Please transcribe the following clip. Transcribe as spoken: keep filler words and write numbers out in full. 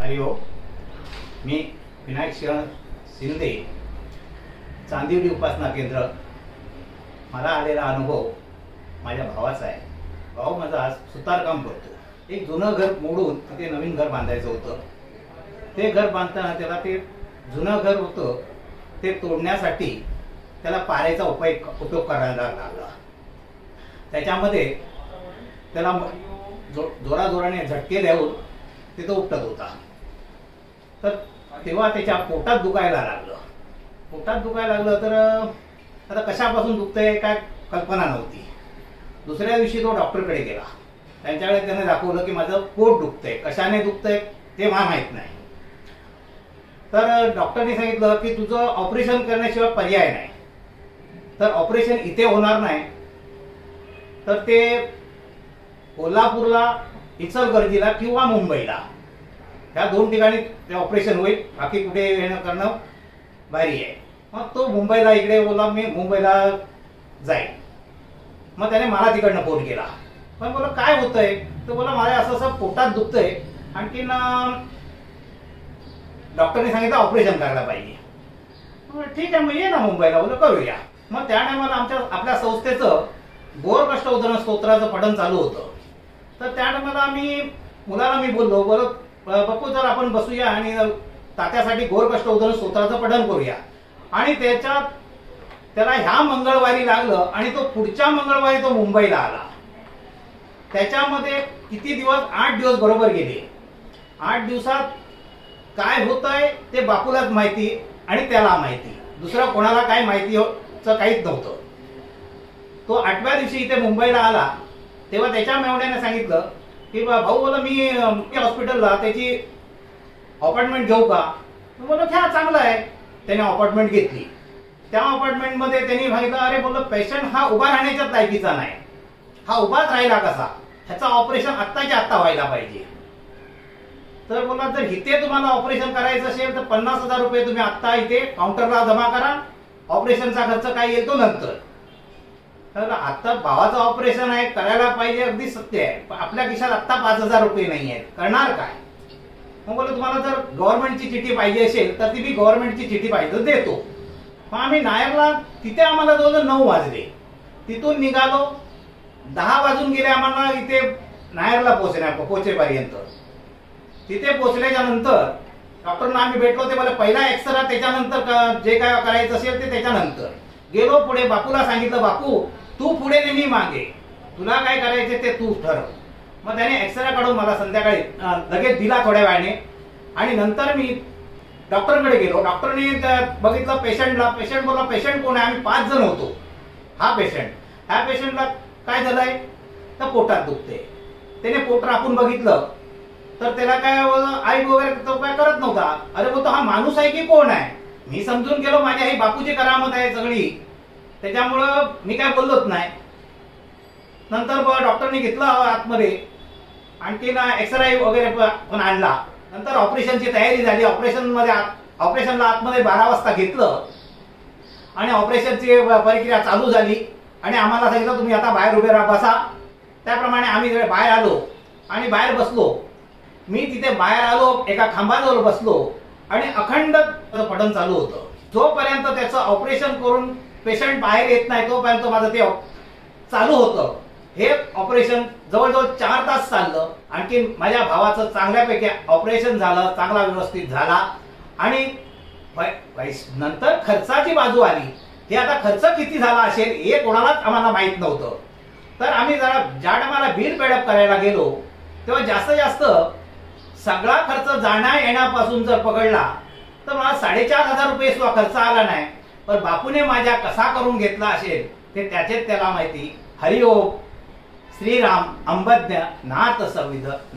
हरिओम. मी विनायक शरण शिंदे, चांदिवली उपासना केंद्र. मला आलेला अनुभव माझ्या भावाचा आहे. भाऊ माझा आज सुतारकाम करतो. एक जुनं घर मोडून तिथे नवीन घर बांधायचं होतं. ते घर बांधताना त्याला ते जुनं घर होतं ते तोडण्यासाठी त्याला पाऱ्याचा उपाय उपयोग करायला लागला. त्याच्यामध्ये त्याला जो जोराजोराने झटके देऊन तिथं उपटत होता. तर तेव्हा त्याच्या पोटात दुखायला लागलं. पोटात दुखायला लागलं तर आता कशापासून दुखतंय काय कल्पना नव्हती. दुसऱ्या दिवशी तो डॉक्टरकडे गेला. त्यांच्याकडे त्याने दाखवलं की माझं पोट दुखतंय. कशाने दुखतंय ते मला माहीत नाही. तर डॉक्टरने सांगितलं की तुझं ऑपरेशन करण्याशिवाय पर्याय नाही. तर ऑपरेशन इथे होणार नाही तर ते कोल्हापूरला, इचलकरंजीला किंवा मुंबईला ह्या दोन ठिकाणी ते ऑपरेशन होईल. बाकी कुठे येणं करणं भारी आहे. मग तो मुंबईला इकडे बोला मी मुंबईला जाईल. मग त्याने मला तिकडनं फोन केला. पण बोला काय होतंय. तर बोला मला असं असं पोटात दुखतंय. आणखीन डॉक्टरने सांगितलं ऑपरेशन करायला पाहिजे. ठीक आहे मग ये ना मुंबईला. बोला करूया. मग त्या टायमाला आमच्या आपल्या संस्थेचं गोर कष्ट उदरण स्तोत्राचं पठण चालू होतं. तर त्या टायमाला आम्ही मुलाला मी बोललो बोल बप्पू जर आपण बसूया आणि तात्यासाठी गोर कष्ट उदरण स्तोत्राचं पठण करूया. आणि त्याच्यात त्याला ह्या मंगळवारी लागलं आणि तो पुढच्या मंगळवारी तो मुंबईला आला. त्याच्यामध्ये किती दिवस, आठ दिवस बरोबर गेले. आठ दिवसात काय होतंय ते बापूलाच माहिती आणि त्याला माहिती. दुसरा कोणाला काय माहिती काहीच नव्हतं. तो आठव्या दिवशी इथे मुंबईला आला तेव्हा त्याच्या मेवण्याने सांगितलं की भाऊ बोला मी हॉस्पिटलला त्याची अपॉइंटमेंट घेऊ का. बोला घ्या चांगलं आहे. त्याने अपॉइंटमेंट घेतली. त्या अपॉइंटमेंट मध्ये त्यांनी सांगितलं अरे बोल पेशंट हा उभा राहण्याच्या लायकीचा नाही. हा उभाच राहिला कसा. ह्याचा ऑपरेशन आत्ताच्या आत्ता व्हायला पाहिजे. तर बोला जर इथे तुम्हाला ऑपरेशन करायचं असेल तर पन्नास हजार रुपये तुम्ही आत्ता इथे काउंटरला जमा करा. ऑपरेशनचा खर्च काय येईल तो नंतर. तर आता भावाचं ऑपरेशन आहे करायला पाहिजे अगदी सत्य आहे. पण आपल्या खिशात आत्ता पाच हजार रुपये नाही आहेत. करणार काय. मग बोला तुम्हाला जर गव्हर्नमेंटची चिठ्ठी पाहिजे असेल तर ती मी गव्हर्नमेंटची चिठ्ठी पाहिजे देतो. मग आम्ही नायरला तिथे आम्हाला जवळजवळ नऊ वाजले. तिथून निघालो. दहा वाजून गेले आम्हाला इथे नायरला पोहोचण्या पोहोचेपर्यंत. तिथे पोहोचल्याच्या नंतर डॉक्टरना आम्ही भेटलो. ते मला पहिला एक्सरा त्याच्यानंतर जे काय करायचं असेल ते त्याच्यानंतर गेलो पुढे. बापूला सांगितलं बापू तू पुढे ने मी मागे. तुला काय करायचे ते तू ठरव. मग त्याने एक्सरा काढून मला संध्याकाळी लगेच दिला थोड्या वेळाने. आणि नंतर मी डॉक्टरकडे गेलो. डॉक्टरने बघितलं पेशंटला. पेशंट बोला पेशंट कोण आहे. आम्ही पाच जण होतो. हा पेशंट. ह्या पेशंटला काय झालंय तर पोटात दुखते. त्याने पोट राखून बघितलं तर त्याला काय आई वगैरे तो काय करत नव्हता. अरे बोलतो हा माणूस आहे की कोण आहे. मी समजून गेलो माझ्या ही बापूची करामत आहे सगळी. त्याच्यामुळं मी काय बोललोच नाही. नंतर डॉक्टरने घेतलं आतमध्ये. आणखीन एक्सरे वगैरे पण आणला. नंतर ऑपरेशनची तयारी झाली. ऑपरेशन मध्ये ऑपरेशनला आतमध्ये बारा वाजता घेतलं आणि ऑपरेशनची प्रक्रिया चालू झाली. आणि आम्हाला सांगितलं तुम्ही आता बाहेर उभे राहा बसा. त्याप्रमाणे आम्ही बाहेर आलो आणि बाहेर बसलो. मी तिथे बाहेर आलो एका खांबाजवळ बसलो आणि अखंड पठण चालू होतं. जोपर्यंत त्याचं ऑपरेशन करून पेशंट बाहेर येत नाही तोपर्यंत माझं ते चालू होतं. हे ऑपरेशन जवळजवळ चार तास चाललं. आणखी माझ्या भावाचं चांगल्यापैकी ऑपरेशन झालं. चांगला व्यवस्थित झाला. आणि नंतर खर्चाची बाजू आली. हे आता खर्च किती झाला असेल हे कोणालाच आम्हाला माहित नव्हतं. तर आम्ही जरा ज्या टायमाला बिल पेडअप करायला गेलो तेव्हा जास्तीत जास्त सगळा खर्च जाण्या येण्यापासून जर पकडला तर मला साडेचार हजार रुपये सुद्धा खर्च आला नाही. पण बापूने माझ्या कसा करून घेतला असेल ते त्याचेच त्याला माहिती. हरिओम. श्रीराम अंबज्ञ नाथ संविध.